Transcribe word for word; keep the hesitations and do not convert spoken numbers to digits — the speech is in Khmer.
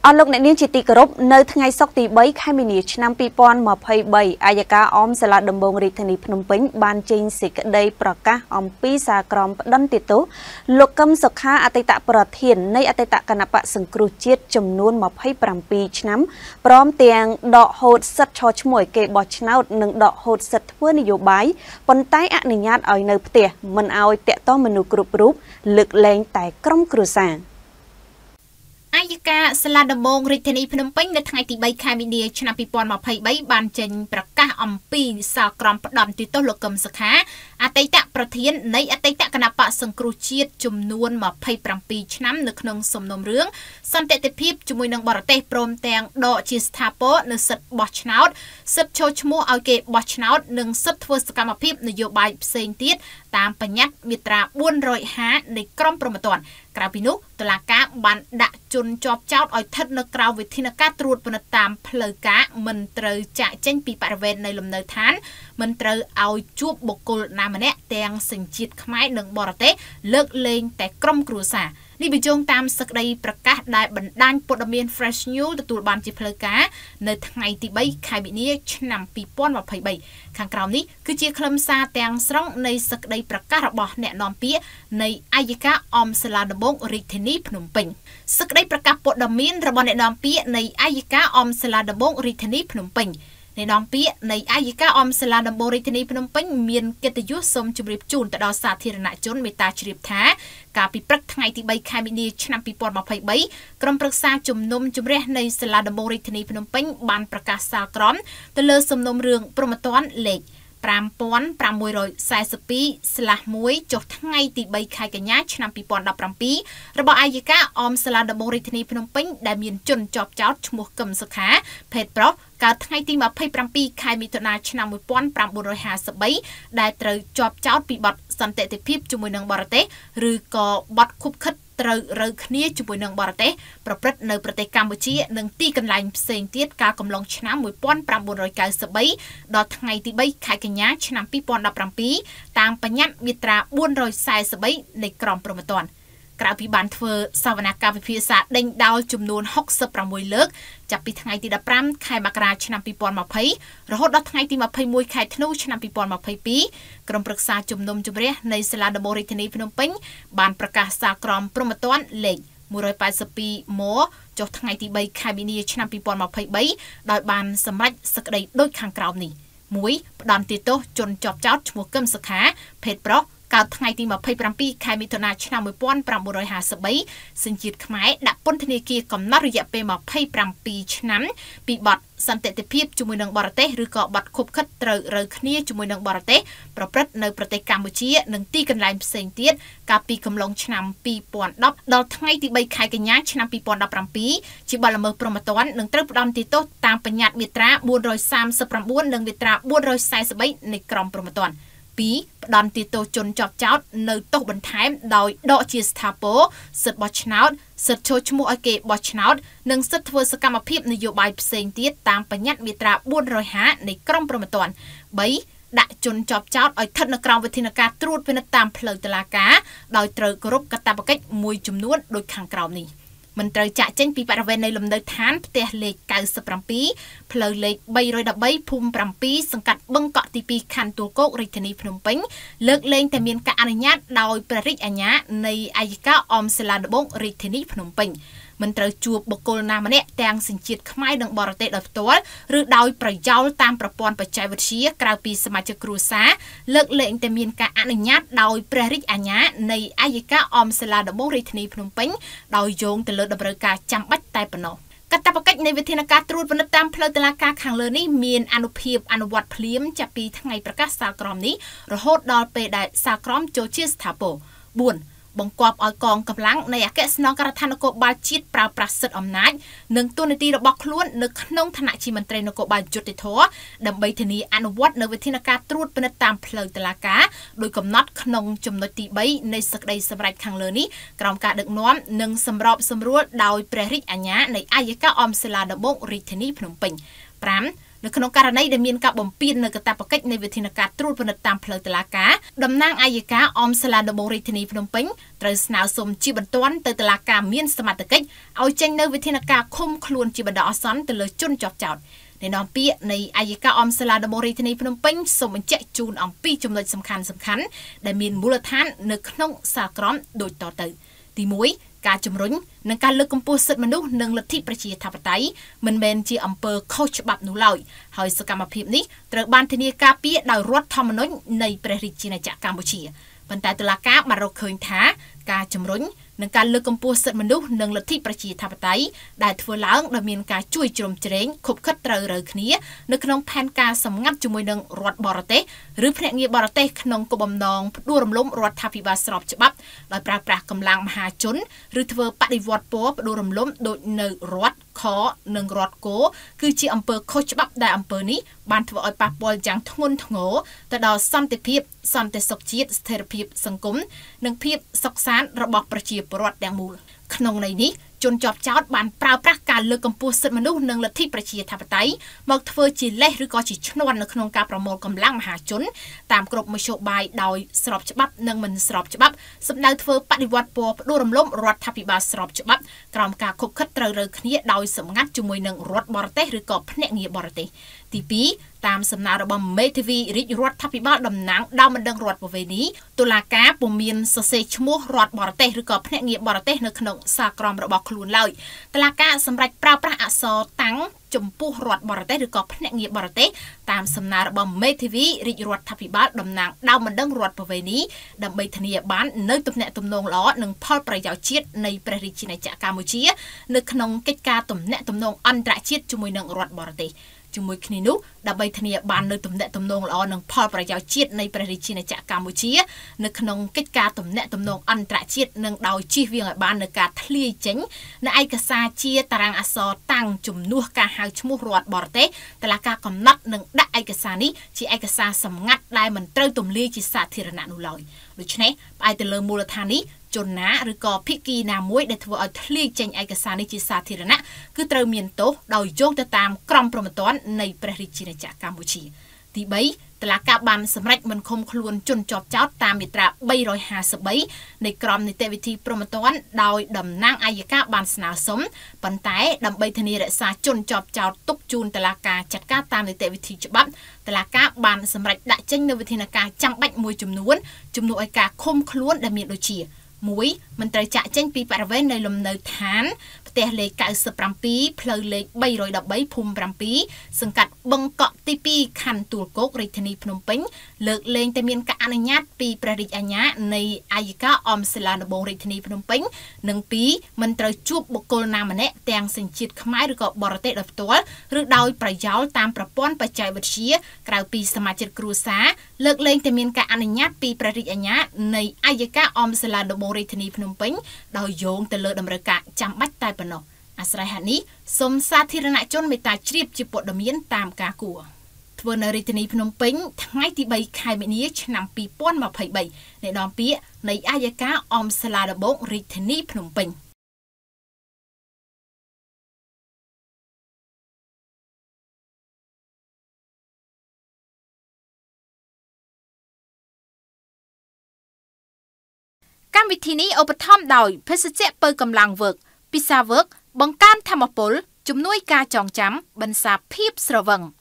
អស់លោកអ្នកនាងជាទីគោរពនៅថ្ងៃសុក្រទីបីខែមីនាឆ្នាំពីរពាន់ម្ភៃបីអាយកាអមសាលាដំបងរាជធានីភ្នំពេញបានចេញសេចក្តីប្រកាសអំពីសារក្រមផ្តន្ទាទោសលោកកឹមសុខាអតីតប្រធាននៃអតីតគណៈបក្សសង្គ្រោះជាតិចំនួនម្ភៃប្រាំពីរឆ្នាំព្រមទាំងដកហូតសិទ្ធិឈរឈ្មោះឲ្យគេបោះឆ្នោតនិងដកហូតសិទ្ធិធ្វើនយោបាយប៉ុន្តែអនុញ្ញាតឲ្យនៅផ្ទះមិនឲ្យតាក់ទងមនុស្សគ្រប់រូបលើកលែងតែក្រុមគ្រួសារអាយកាសាលាដំបងរាជធានីភ្នំពេញនៅថ្ងៃទីបីខែមីនាឆ្នាំពីរពាន់ម្ភៃបីបានចេញប្រកាសអំពីសារក្រមផ្តន្ទាទោសលោកកឹមសុខាអតីតប្រធាននៃអតីតគណៈបក្សសង្គ្រោះជាតិចំនួនម្ភៃប្រាំពីរឆ្នាំនៅក្នុងសំណុំរឿងសន្តិភាពជាមួយនឹងបរទេសព្រមទាំងដកជាស្ថាពរនៅសិទ្ធិបោះឆ្នោតសិទ្ធិចូលឈ្មោះឲ្យគេបោះឆ្នោតនិងសិទ្ធិធ្វើសកម្មភាពនយោបាយផ្សេងទៀតតាមបញ្ញត្តិមាត្រាបួនរយហានៃក្រមព្រហ្មទណ្ឌក្រៅពីនោះតុលាការបានដាក់ជនជាប់ចោទឲ្យស្ថិតនៅក្រៅវិធានការត្រួតពិនិត្យតាមផ្លូវការមិនត្រូវចាក់ចេញពីបរិវេណនៃលំនៅឋានមិនត្រូវឲ្យជួបបុគ្គលណាម្នាក់ទាំងសញ្ជាតិខ្មែរនិងបរទេសលើកលែងតែក្រុមគ្រួសារនេះបញ្ជាក់តាមសេចក្តីប្រកាសដែលបណ្ដាញព័ត៌មាន Fresh News ទទួលបានជាផ្លូវការនៅថ្ងៃទីបីខែមីនាឆ្នាំពីរពាន់ម្ភៃបីខាងក្រោមនេះគឺជាខ្លឹមសារទាំងស្រុងនៃសេចក្តីប្រកាសរបស់អ្នកនាំពាក្យនៃអាយកាអមសាលាដំបងរាជធានីភ្នំពេញសេចក្តីប្រកាសព័ត៌មានរបស់អ្នកនាំពាក្យនៃអាយកាអមសាលាដំបងរាជធានីភ្នំពេញអ្នកនាំពាក្យនៃអាយកាអមសាលាដំបងរាជធានីភ្នំពេញមានកិត្តិយសសូមជម្រាបជូនទៅដល់សាធារណជនមេត្តាជ្រាបថាកាលពីព្រឹកថ្ងៃទីបីខែមីនាឆ្នាំពីរពាន់ម្ភៃបីក្រុមប្រឹក្សាជំនុំជម្រះនៃសាលាដំបងរាជធានីភ្នំពេញបានប្រកាសសារក្រមទៅលើសំណុំរឿងព្រហ្មទណ្ឌលេខប្រាំពាន់ប្រាំមួយរយសែសិបពីរស្លាស់មួយចុះថ្ងៃទីបីខែកញ្ញាឆ្នាំពីរពាន់ដប់ប្រាំពីររបស់អាយកាអមសាលាដំបងរាជធានីភ្នំពេញដែលមានជនជាប់ចោទឈ្មោះកឹមសុខាភេទប្រុសកើតថ្ងៃទីម្ភៃប្រាំពីរខែមិថុនាឆ្នាំមួយពាន់ប្រាំបួនរយហាសិបបីដែលត្រូវជាប់ចោទពីបទសន្តិភាពជាមួយនឹងបរទេសឬក៏បទខុបខិតត្រូវរើគ្នាជាមួយនឹងបរទេសប្រព្រឹត្តនៅប្រទេសកម្ពុជានិងទីកន្លែងផ្សេងទៀតកាលកំឡុងឆ្នាំមួយពាន់ប្រាំបួនរយកៅសិបបីដល់ថ្ងៃទីបីខែកញ្ញាឆ្នាំពីរពាន់ដប់ប្រាំពីរតាមបញ្ញត្តិមាត្រាបួនរយសែសិបបីនៃក្រមព្រហ្មទណ្ឌក្រៅពីបានធ្វើសវនកម្មវិភាសាដេញដោលចំនួនហុកសិបប្រាំមួយលើកចាប់ពីថ្ងៃទីដប់ប្រាំខែមករាឆ្នាំពីរពាន់ម្ភៃរហូតដល់ថ្ងៃទីម្ភៃមួយខែធ្នូឆ្នាំពីរពាន់ម្ភៃពីរក្រុមប្រឹក្សាជំនុំជម្រះនៃសាលាដំបងរាជធានីភ្នំពេញបានប្រកាសសារក្រមព្រហ្មទណ្ឌលេខមួយរយប៉ែតសិបពីរមកចុះថ្ងៃទីបីខែមីនាឆ្នាំពីរពាន់ម្ភៃបីដោយបានសម្រេចសេចក្តីដូចខាងក្រោមនេះមួយផ្តន្ទាទោសជនជាប់ចោទឈ្មោះកឹមសុខាភេទប្រុសកើតថ្ងៃទីម្ភៃប្រាំពីរខែមិថុនាឆ្នាំមួយពាន់ប្រាំបួនរយហាសិបបីសញ្ជាតិខ្មែរដាក់ពន្ធនាគារកំណត់រយៈពេលម្ភៃប្រាំពីរឆ្នាំពីបទសន្តិភាពជាមួយនឹងបរទេសឬក៏បទខុបខិតត្រូវរើគ្នាជាមួយនឹងបរទេសប្រព្រឹត្តនៅប្រទេសកម្ពុជានិងទីកន្លែងផ្សេងទៀតកាលពីកំឡុងឆ្នាំពីរពាន់ដប់ដល់ថ្ងៃទីបីខែកញ្ញាឆ្នាំពីរពាន់ដប់ប្រាំពីរជាបទល្មើសព្រហ្មទណ្ឌនឹងត្រូវផ្តន្ទាទោសតាមបញ្ញត្តិមាត្រាបួនរយសាមសិបប្រាំបួននិងមាត្រាបួនរយសែសិបបីនៃក្រមព្រហ្មទណ្ឌពីរផ្ដន្ទាទោសជនជាប់ចោទនៅទោសបន្ថែមដោយដកជាស្ថាពរសិទ្ធិបោះឆ្នោតសិទ្ធិចូលឈ្មោះឲ្យគេបោះឆ្នោតនិងសិទ្ធិធ្វើសកម្មភាពនយោបាយផ្សេងទៀតតាមបញ្ញត្តិមាត្រាបួនរយហានៃក្រមព្រហ្មទណ្ឌបីដាក់ជនជាប់ចោទឲ្យស្ថិតនៅក្រោមវិធានការត្រួតពិនិត្យតាមផ្លូវតុលាការដោយត្រូវគោរពកាតព្វកិច្ចមួយចំនួនដូចខាងក្រោមនេះមិនត្រូវចាក់ចេញពីបរិវេណនៃលំនៅឋានផ្ទះលេខកៅសិបប្រាំពីរផ្លូវលេខបីរយដប់បីភូមិប្រាំពីរសង្កាត់បឹងកក់ទីពីរខណ្ឌទួលគោករាជធានីភ្នំពេញលើកលែងតែមានការអនុញ្ញាតដោយព្រះរាជអាជ្ញានៃអាយកាអមសាលាដំបងរាជធានីភ្នំពេញមិនត្រូវជួបបុគ្គលណាម្នាក់ទាំងសញ្ជាតិខ្មែរនិងបរទេសដោយផ្ទាល់ឬដោយប្រយោលតាមប្រព័ន្ធបច្ចេកវិទ្យាក្រៅពីសមាជិកគ្រួសារលើកលែងតែមានការអនុញ្ញាតដោយព្រះរាជអាជ្ញានៃអាយកាអមសាលាដំបងរាជធានីភ្នំពេញដោយយោងទៅលើតម្រូវការចាំបាច់តែប៉ុណ្ណោះកាតព្វកិច្ចនៃវិធានការត្រួតពិនិត្យតាមផ្លូវតុលាការខាងលើនេះមានអានុភាពអនុវត្តភ្លាមចាប់ពីថ្ងៃប្រកាសសារក្រមនេះរហូតដល់ពេលដែលសារក្រមចូលជាស្ថាពរបួនបង្គាប់ឲ្យកងកម្លាំងនៃអគ្គស្នងការដ្ឋាននគរបាលជាតិប្រើប្រាស់សិទ្ធិអំណាចនិងទូនាទីរបស់ខ្លួននៅក្នុងឋានៈជាមន្ត្រីនគរបាលយុតិធធដើម្បីធានាអនុវត្តនៅវិធានការត្រួតពិនិត្យតាមផ្លូវតុលាការដោយកំណត់ក្នុងចំណុចទីបីនៃសេចក្តីសម្រេចខាងលើនេះក្រោមការដឹកនាំនិងសម្របសម្រួលដោយព្រះរាជអាជ្ញានៃអាយកាអមសាលាដំបងរាជធានីភ្នំពេញ 5. នៅក្នុងករណីដែលមានការបំពាននៅកាតព្វកិច្ចនៃវិធានការត្រួតពិនិត្យតាមផ្លូវតុលាការតំណាងអัยការអមសាលាដំបងរាជធានីភ្នំពេញត្រូវស្នើសុំជាបន្ទាន់ទៅតុលាការមានសមត្ថកិច្ចឲ្យចេញនៅវិធានការឃុំខ្លួនជាបណ្ដោះអាសន្នទៅលើជនជាប់ចោទនៃនាំពាក្យនៃអัยការអមសាលាដំបងរាជធានីភ្នំពេញសូមបញ្ជាក់ជូនអំពីចំណុចសំខាន់សំខាន់ដែលមានមូលដ្ឋាននៅក្នុងសាលក្រមដូចតទៅទីមួយការជំរុញនិងការលើកកម្ពស់សិទ្ធិមនុស្សនិងលទ្ធិប្រជាធិបតេយ្យមិនមែនជាអំពើខុសច្បាប់នោះឡើយហើយសកម្មភាពនេះត្រូវបានធានាការពារដោយរដ្ឋធម្មនុញ្ញនៃព្រះរាជាណាចក្រកម្ពុជាប៉ុន្តែតុលាការបានរកឃើញថាការជំរុញនិងការលើកកម្ពស់សិទ្ធិមនុស្សនិងលទ្ធិប្រជាធិបតេយ្យដែលធ្វើឡើងដោយមានការជួយជ្រោមជ្រែងខុបខិតត្រូវរើគ្នានៅក្នុងផែនការសម្ងាត់ជាមួយនឹងរដ្ឋបរទេសឬភ្នាក់ងារបរទេសក្នុងគោលបំណងផ្ដួលរំលំរដ្ឋាភិបាលស្របច្បាប់ដោយប្រើប្រាស់កម្លាំងមហាជនឬធ្វើបដិវត្តពណ៌ផ្ដួលរំលំដោយនៅរដ្ឋខនិងរដ្ឋគោគឺជាអំពើខុសច្បាប់ដែលអំពើនេះបានធ្វើឲ្យប៉ះពាល់យ៉ាងធ្ងន់ធ្ងរទៅដល់សន្តិភាពសន្តិសុខជាតិស្ថិរភាពសង្គមនិងភាពសុខសាន្តរបស់ប្រជាពលរដ្ឋទាំងមូលក្នុងន័យនេះជនជាប់ចោទបានប្រើប្រាស់ការលើកកម្ពស់សិទ្ធិមនុស្សនិងលទ្ធិប្រជាធិបតេយ្យមកធ្វើជាលេសឬក៏ជាឈ្នន់នៅក្នុងការប្រមូលកម្លាំងមហាជនតាមគ្រប់មធ្យោបាយដោយស្របច្បាប់និងមិនស្របច្បាប់សម្ដៅធ្វើបដិវត្តពណ៌ផ្ដួលរំលំរដ្ឋាភិបាលស្របច្បាប់ក្រោមការខុបខិតត្រូវរើគ្នាដោយសម្ងាត់ជាមួយនឹងរដ្ឋបរទេសឬក៏ភ្នាក់ងារបរទេសទីពីរតាមសំណើរបស់មេធាវីរាជរដ្ឋាភិបាលតំណាងដើមបណ្ដឹងរដ្ឋបវេនីតុលាការពុំមានសរសេរឈ្មោះរដ្ឋបរទេសឬក៏ភ្នាក់ងារបរទេសនៅក្នុងសារក្រមរបស់ខ្លួនឡើយតុលាការសម្រេចប្រើប្រាស់អក្សរតាំងចំពោះរដ្ឋបរទេសឬក៏ភ្នាក់ងារបរទេសតាមសំណើរបស់មេធាវីរាជរដ្ឋាភិបាលតំណាងដើមបណ្ដឹងរដ្ឋបវេនីដើម្បីធានាបាននៅទំនាក់ទំនងល្អនិងផលប្រយោជន៍ជាតិនៃព្រះរាជាណាចក្រកម្ពុជានៅក្នុងកិច្ចការទំនាក់ទំនងអន្តរជាតិជាមួយនឹងរដ្ឋបរទេសជាមួយគ្នានោះដើម្បីធានាបាននៅទំនាក់ទំនងល្អនិងផលប្រយោជន៍ជាតិនៃព្រះរាជាណាចក្រកម្ពុជានៅក្នុងកិច្ចការទំនាក់ទំនងអន្តរជាតិនិងដោយជៀសវាងឲ្យបាននៅការធ្លាយចេញនៅឯកសារជាតារាងអក្សរតាំងជំនួសការហៅឈ្មោះរដ្ឋបរទេសតុលាការកំណត់និងដាក់ឯកសារនេះជាឯកសារសម្ងាត់ដែលមិនត្រូវទម្លាយជាសាធារណៈនោះឡើយដូច្នេះផ្អែកទៅលើមូលដ្ឋាននេះជនណាឬក៏ភិក្ខីណាមួយដែលធ្វើឲ្យធ្លាយចេញឯកសារនេះជាសាធារណៈគឺត្រូវមានទោសដោយយោងទៅតាមក្រមព្រហ្មទណ្ឌនៃព្រះរាជាណាចក្រកម្ពុជាទីបីតុលាការបានសម្រេចមិនឃុំខ្លួនជនជាប់ចោទតាមមាត្រាបីរយហាសិបបីនៃក្រមនីតិវិធីព្រហ្មទណ្ឌដោយតំណាងអัยការបានស្នើសុំប៉ុន្តែដើម្បីធានារក្សាជនជាប់ចោទទុកជូនតុលាការចាត់ការតាមនីតិវិធីច្បាប់តុលាការបានសម្រេចដាក់ចេញនូវវិធានការចាំបាច់មួយចំនួនជំនួសឲ្យការឃុំខ្លួនដែលមានដូចជាមួយមិនត្រូវចាក់ចេញពីបរិវេណនៃលំនៅឋានផ្ទះលេខកៅសិបប្រាំពីរផ្លូវលេខបីរយដប់បីភូមិប្រាំពីរសង្កាត់បឹងកក់ទីពីរខណ្ឌទួលគោករាជធានីភ្នំពេញលើកលែងតែមានការអនុញ្ញាតពីព្រះរាជអាជ្ញានៃអัยការអមសាលាដំបងរាជធានីភ្នំពេញនិងពីរមិនត្រូវជួបបុគ្គលណាម្នាក់ទាំងសញ្ជាតិខ្មែរឬក៏បរទេសដោយផ្ទាល់ឬដោយប្រយោលតាមប្រព័ន្ធបច្ចេកវិទ្យាក្រៅពីសមាជិកគ្រួសារលើកលែងតែមានការអនុញ្ញាតពីព្រះរាជអាជ្ញានៃអัยការអមសាលាដំបងរាជធានីភ្នំពេញដោយយោងទៅលើតម្រូវការចាំបាច់តែប៉ុណ្ណោះអាស្រ័យហេតុនេះសូមសាធារណជនមេត្តាជ្រាបជាព័ត៌មានតាមការគួរធ្វើនៅរាជធានីភ្នំពេញថ្ងៃទីបីខែមីនាឆ្នាំពីរពាន់ម្ភៃបីនៃនាំពាក្យនៃអัยការអមសាលាដំបងរាជធានីភ្នំពេញកម្មវិធីនេះឧបត្ថម្ភដោយភេសជ្ជៈពៅកម្លាំងវើកពិសាវើកបង្កើនធម៌ពលជំនួយការចងចាំបន្សាភាពស្រវឹង